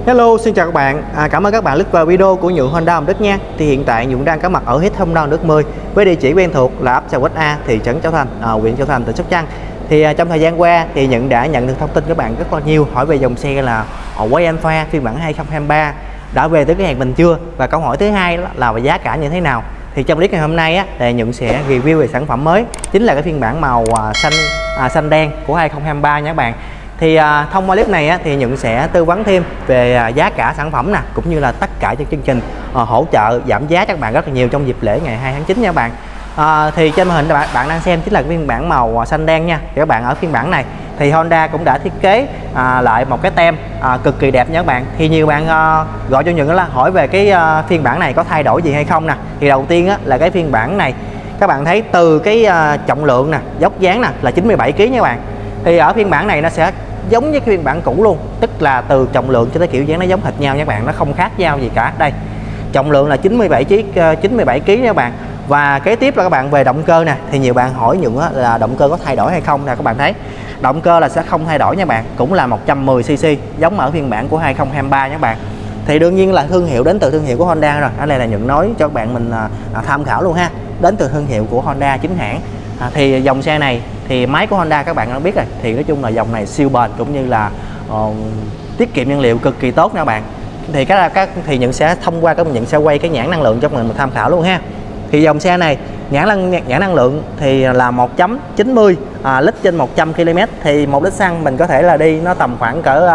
Hello, xin chào các bạn. Cảm ơn các bạn click vào video của Nhượng Honda Hồng Đức nha. Thì hiện tại Nhượng đang có mặt ở hết Honda Hồng Đức 10 với địa chỉ quen thuộc là ấp Chợ Quách A, thị trấn Châu Thành, huyện Châu Thành, tỉnh Sóc Trăng. Thì trong thời gian qua thì Nhượng đã nhận được thông tin các bạn rất là nhiều hỏi về dòng xe là Way Alpha phiên bản 2023 đã về tới cái hàng mình chưa, và câu hỏi thứ hai là về giá cả như thế nào. Thì trong clip ngày hôm nay thì Nhượng sẽ review về sản phẩm mới, chính là cái phiên bản màu xanh đen của 2023 nha các bạn. Thì thông qua clip này thì Nhượng sẽ tư vấn thêm về giá cả sản phẩm nè, cũng như là tất cả những chương trình hỗ trợ giảm giá cho các bạn rất là nhiều trong dịp lễ ngày 2 tháng 9 nha các bạn. Thì trên màn hình bạn đang xem chính là cái phiên bản màu xanh đen nha. Thì các bạn ở phiên bản này thì Honda cũng đã thiết kế lại một cái tem cực kỳ đẹp nha các bạn. Thì nhiều bạn gọi cho Nhượng là hỏi về cái phiên bản này có thay đổi gì hay không nè. Thì đầu tiên là cái phiên bản này các bạn thấy từ cái trọng lượng nè, dốc dáng nè là 97 kg nha các bạn. Thì ở phiên bản này nó sẽ giống với cái phiên bản cũ luôn, tức là từ trọng lượng cho tới kiểu dáng nó giống hệt nhau nha các bạn, nó không khác nhau gì cả. Đây, trọng lượng là 97 kg nha các bạn. Và kế tiếp là các bạn về động cơ nè, thì nhiều bạn hỏi Nhượng là động cơ có thay đổi hay không nè. Các bạn thấy động cơ là sẽ không thay đổi nha bạn, cũng là 110cc giống ở phiên bản của 2023 nha các bạn. Thì đương nhiên là thương hiệu đến từ thương hiệu của Honda rồi, ở đây là Nhượng nói cho các bạn mình tham khảo luôn ha, đến từ thương hiệu của Honda chính hãng. Thì dòng xe này thì máy của Honda các bạn đã biết rồi, thì nói chung là dòng này siêu bền cũng như là tiết kiệm nhiên liệu cực kỳ tốt nha các bạn. Thì thì Nhượng sẽ thông qua Nhượng sẽ quay cái nhãn năng lượng cho mình tham khảo luôn ha. Thì dòng xe này nhãn năng lượng thì là 1.90 lít trên 100 km, thì 1 lít xăng mình có thể là đi nó tầm khoảng cỡ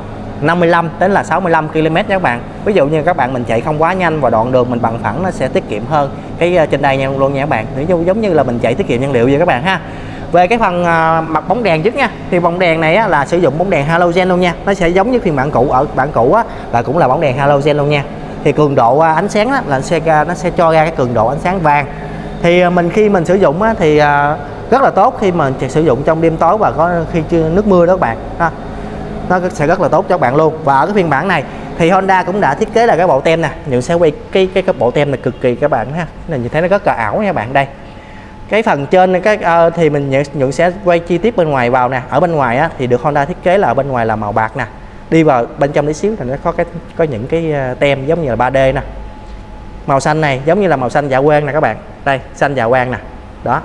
55 đến là 65 km nha các bạn. Ví dụ như các bạn mình chạy không quá nhanh và đoạn đường mình bằng phẳng, nó sẽ tiết kiệm hơn cái trên đây nha luôn nha các bạn. Giống như là mình chạy tiết kiệm nhiên liệu vậy các bạn ha. Về cái phần mặt bóng đèn trước nha, thì bóng đèn này là sử dụng bóng đèn halogen luôn nha. Nó sẽ giống như phiên bản cũ, ở bản cũ là cũng là bóng đèn halogen luôn nha. Thì cường độ ánh sáng là nó sẽ cho ra cái cường độ ánh sáng vàng. Thì khi mình sử dụng thì rất là tốt khi mà sử dụng trong đêm tối và khi chưa nước mưa đó các bạn ha. Nó sẽ rất là tốt cho các bạn luôn. Và ở cái phiên bản này thì Honda cũng đã thiết kế là cái bộ tem nè. Nhượng sẽ quay cái bộ tem này cực kỳ các bạn ha, là như thế nó rất là ảo nha các bạn. Đây, cái phần trên thì Nhượng sẽ quay chi tiết bên ngoài vào nè. Ở bên ngoài thì được Honda thiết kế là ở bên ngoài là màu bạc nè, đi vào bên trong tí xíu thì nó có những cái tem giống như là 3D nè. Màu xanh này giống như là màu xanh dạ quang nè các bạn. Đây, xanh dạ quang nè. Đó.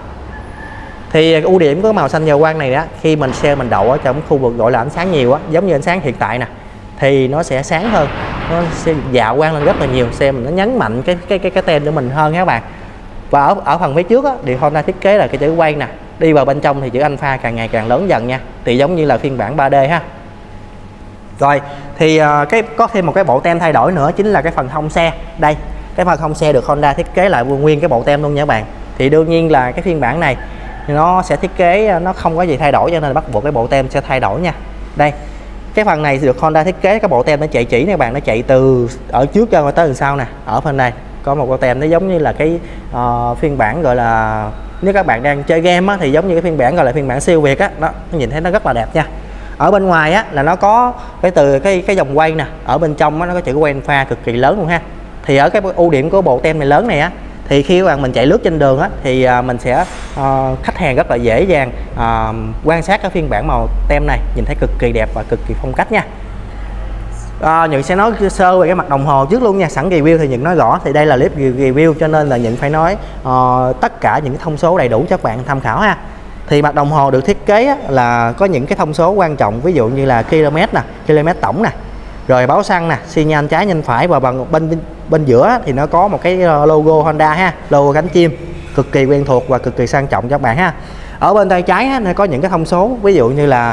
Thì ưu điểm của màu xanh dạ quang này khi xe mình đậu ở trong khu vực gọi là ánh sáng nhiều giống như ánh sáng hiện tại nè, thì nó sẽ sáng hơn, nó sẽ dạ quang lên rất là nhiều, xe mình nó nhấn mạnh cái tem của mình hơn các bạn. Và ở phần phía trước thì Honda thiết kế là cái chữ quay nè, đi vào bên trong thì chữ Alpha càng ngày càng lớn dần nha, thì giống như là phiên bản 3D ha. Rồi thì có thêm một cái bộ tem thay đổi nữa, chính là cái phần thông xe. Đây, cái phần thông xe được Honda thiết kế lại nguyên cái bộ tem luôn nha các bạn. Thì đương nhiên là cái phiên bản này nó sẽ thiết kế nó không có gì thay đổi, cho nên bắt buộc cái bộ tem sẽ thay đổi nha. Đây, cái phần này được Honda thiết kế cái bộ tem nó chạy chỉ nè các bạn, nó chạy từ ở trước cho tới đằng sau nè. Ở phần này có một bộ tem nó giống như là cái phiên bản gọi là, nếu các bạn đang chơi game thì giống như cái phiên bản gọi là phiên bản siêu việt nó nhìn thấy nó rất là đẹp nha. Ở bên ngoài là nó có cái dòng quay nè, ở bên trong nó có chữ quay pha cực kỳ lớn luôn ha. Thì ở cái ưu điểm của bộ tem này lớn này thì khi các bạn mình chạy lướt trên đường thì mình sẽ khách hàng rất là dễ dàng quan sát cái phiên bản màu tem này, nhìn thấy cực kỳ đẹp và cực kỳ phong cách nha. Nhượng sẽ nói sơ về cái mặt đồng hồ trước luôn nha, sẵn review thì Nhượng nói rõ. Thì đây là clip review cho nên là Nhượng phải nói tất cả những cái thông số đầy đủ cho các bạn tham khảo ha. Thì mặt đồng hồ được thiết kế là có những cái thông số quan trọng, ví dụ như là km nè, km tổng nè, rồi báo xăng nè, xi nhan trái nhanh phải, và bên giữa thì nó có một cái logo Honda ha, logo cánh chim cực kỳ quen thuộc và cực kỳ sang trọng cho các bạn ha. Ở bên tay trái nó có những cái thông số, ví dụ như là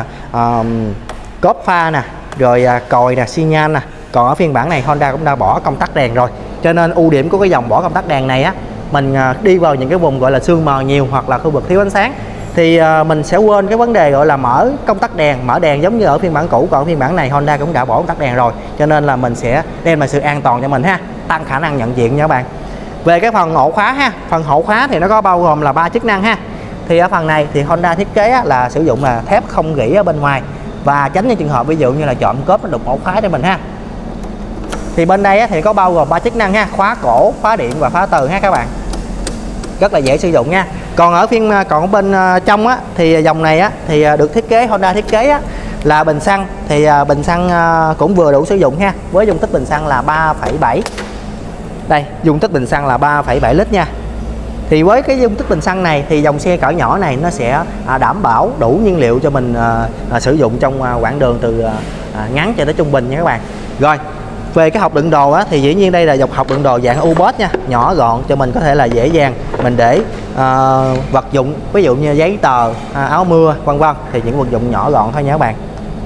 cốp pha nè, rồi còi nè, xi nhan nè. Còn ở phiên bản này Honda cũng đã bỏ công tắc đèn rồi, cho nên ưu điểm của cái dòng bỏ công tắc đèn này mình đi vào những cái vùng gọi là sương mờ nhiều hoặc là khu vực thiếu ánh sáng thì mình sẽ quên cái vấn đề gọi là mở công tắc đèn, mở đèn giống như ở phiên bản cũ. Còn phiên bản này Honda cũng đã bỏ công tắc đèn rồi, cho nên là mình sẽ đem lại sự an toàn cho mình ha, tăng khả năng nhận diện nha các bạn. Về cái phần ổ khóa ha, phần ổ khóa thì nó có bao gồm là 3 chức năng ha. Thì ở phần này thì Honda thiết kế là sử dụng là thép không rỉ ở bên ngoài, và tránh những trường hợp ví dụ như là chọn cốp nó đục ổ khóa cho mình ha. Thì bên đây thì có bao gồm 3 chức năng ha, khóa cổ, khóa điện và khóa từ ha các bạn, rất là dễ sử dụng nha. Còn ở bên trong thì dòng này thì được thiết kế, Honda thiết kế là bình xăng thì bình xăng cũng vừa đủ sử dụng ha, với dung tích bình xăng là 3,7. Đây, dung tích bình xăng là 3,7 lít nha. Thì với cái dung tích bình xăng này thì dòng xe cỡ nhỏ này nó sẽ đảm bảo đủ nhiên liệu cho mình sử dụng trong quãng đường từ ngắn cho tới trung bình nha các bạn. Rồi, về cái hộp đựng đồ á, thì dĩ nhiên đây là dòng hộp đựng đồ dạng U-Box nha, nhỏ gọn cho mình có thể là dễ dàng mình để vật dụng, ví dụ như giấy tờ, áo mưa vân vân, thì những vật dụng nhỏ gọn thôi nha các bạn.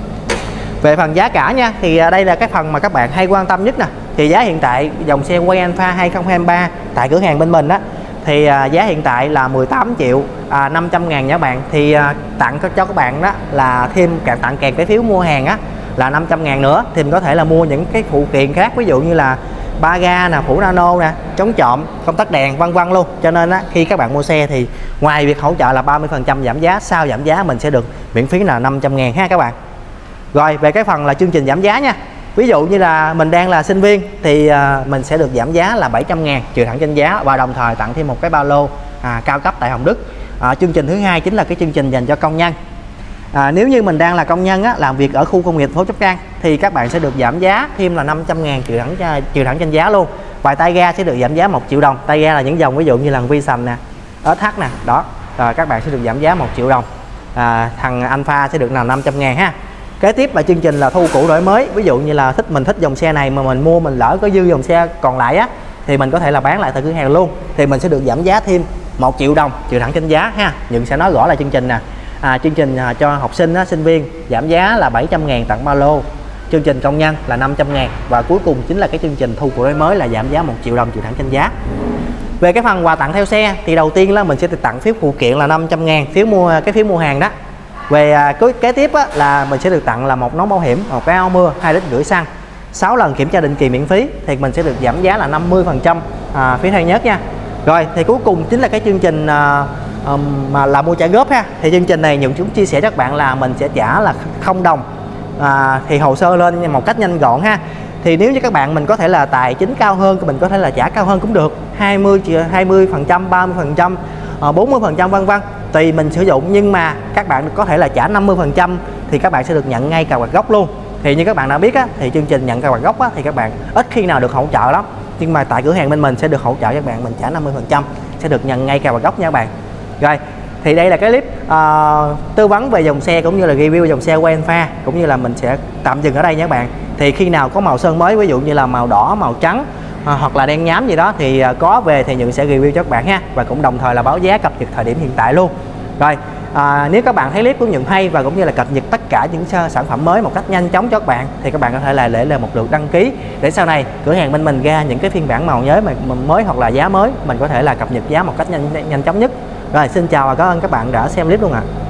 Về phần giá cả nha, thì đây là cái phần mà các bạn hay quan tâm nhất nè. Thì giá hiện tại dòng xe Way Alpha 2023 tại cửa hàng bên mình á, thì giá hiện tại là 18 triệu 500 ngàn nha các bạn. Thì tặng cho các bạn đó là thêm tặng kèm cái phiếu mua hàng á là 500 ngàn nữa. Thì mình có thể là mua những cái phụ kiện khác, ví dụ như là ba ga nè, phủ nano nè, chống trộm, công tắc đèn vân vân luôn. Cho nên á, khi các bạn mua xe thì ngoài việc hỗ trợ là 30% giảm giá, sau giảm giá mình sẽ được miễn phí là 500 ngàn ha các bạn. Rồi, về cái phần là chương trình giảm giá nha. Ví dụ như là mình đang là sinh viên thì mình sẽ được giảm giá là 700 ngàn trừ thẳng trên giá, và đồng thời tặng thêm một cái ba lô cao cấp tại Hồng Đức. Chương trình thứ hai chính là cái chương trình dành cho công nhân. Nếu như mình đang là công nhân á, làm việc ở khu công nghiệp phố Sóc Trăng thì các bạn sẽ được giảm giá thêm là 500 ngàn trừ thẳng trên giá luôn. Và tay ga sẽ được giảm giá 1 triệu đồng. Tay ga là những dòng ví dụ như là Vision nè, SH nè, đó. Các bạn sẽ được giảm giá 1 triệu đồng. Thằng Alpha sẽ được là 500 ngàn ha. Kế tiếp là chương trình là thu cũ đổi mới. Ví dụ như là mình thích dòng xe này mà mình mua, mình lỡ có dư dòng xe còn lại á, thì mình có thể là bán lại tại cửa hàng luôn. Thì mình sẽ được giảm giá thêm 1 triệu đồng trừ thẳng trên giá ha. Nhưng sẽ nói rõ là chương trình nè. Chương trình cho học sinh á, sinh viên giảm giá là 700 ngàn tặng ba lô. Chương trình công nhân là 500 ngàn. Và cuối cùng chính là cái chương trình thu cũ đổi mới là giảm giá 1 triệu đồng trừ thẳng trên giá. Về cái phần quà tặng theo xe thì đầu tiên là mình sẽ được tặng phiếu phụ kiện là 500 ngàn, phiếu mua hàng đó. Về kế tiếp á, là mình sẽ được tặng là một nón bảo hiểm, một cái áo mưa, 2 lít rưỡi xăng, 6 lần kiểm tra định kỳ miễn phí. Thì mình sẽ được giảm giá là 50% phí thay nhớt nha. Rồi thì cuối cùng chính là cái chương trình mà là mua trả góp ha. Thì chương trình này Nhuận chúng chia sẻ cho các bạn là mình sẽ trả là 0 đồng, thì hồ sơ lên một cách nhanh gọn ha. Thì nếu như các bạn mình có thể là tài chính cao hơn, mình có thể là trả cao hơn cũng được, 20%, 30%, 40% vân vân, tùy mình sử dụng. Nhưng mà các bạn có thể là trả 50% thì các bạn sẽ được nhận ngay cà vạt gốc luôn. Thì như các bạn đã biết á, thì chương trình nhận cà vạt gốc á, thì các bạn ít khi nào được hỗ trợ lắm. Nhưng mà tại cửa hàng bên mình sẽ được hỗ trợ các bạn, mình trả 50% sẽ được nhận ngay cà vạt gốc nha các bạn. Rồi, thì đây là cái clip tư vấn về dòng xe cũng như là review dòng xe Way Alpha, cũng như là mình sẽ tạm dừng ở đây nha các bạn. Thì khi nào có màu sơn mới, ví dụ như là màu đỏ, màu trắng hoặc là đen nhám gì đó thì có về thì Nhuận sẽ review cho các bạn ha. Và cũng đồng thời là báo giá cập nhật thời điểm hiện tại luôn. Rồi, nếu các bạn thấy clip của Nhuận hay và cũng như là cập nhật tất cả những sản phẩm mới một cách nhanh chóng cho các bạn, thì các bạn có thể là để lại một lượt đăng ký để sau này cửa hàng bên mình ra những cái phiên bản màu nhớ mới hoặc là giá mới, mình có thể là cập nhật giá một cách nhanh chóng nhất. Rồi, xin chào và cảm ơn các bạn đã xem clip luôn ạ.